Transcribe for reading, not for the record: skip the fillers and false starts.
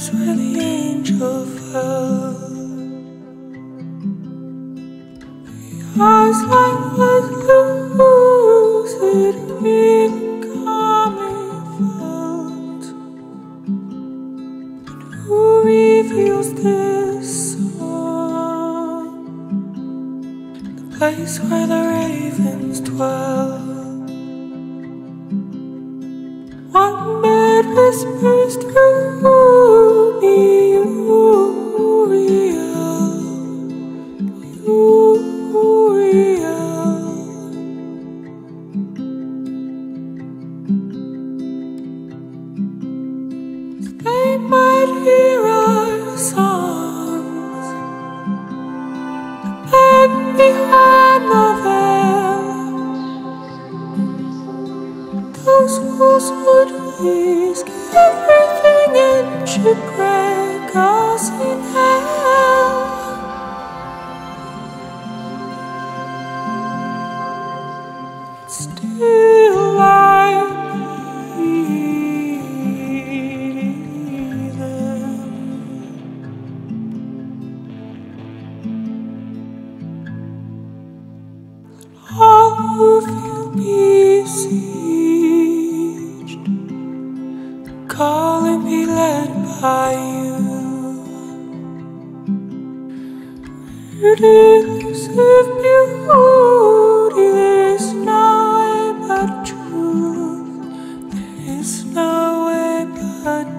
place where the angel fell. The eyes like was lucid, really calmly felt. But who reveals this song? The place where the ravens dwell. One bird whispers through me, Uriel, Uriel. They might hear our songs, and behind the veil, those fools would risk everything and shipwreck us in hell. Still I need them. All who feel besieged, call and be led by you. Elusive beauty, there is no way but truth. There is no way but